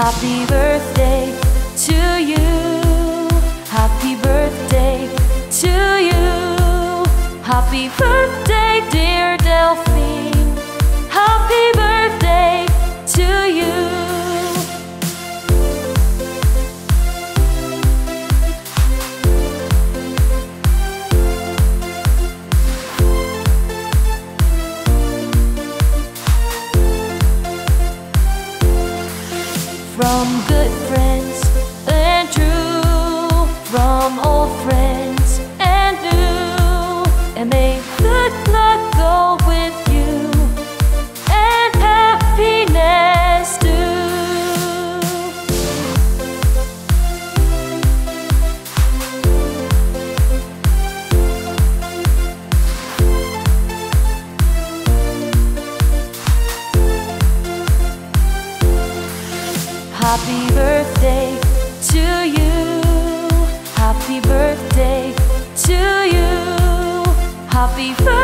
Happy birthday to you. Happy birthday to you. Happy birthday, dear Delphine. Happy birthday to you. From good friends and true, from old friends and new, and may good luck go with you, and happiness too. Happy birthday to you. Happy birthday to you. Happy birthday.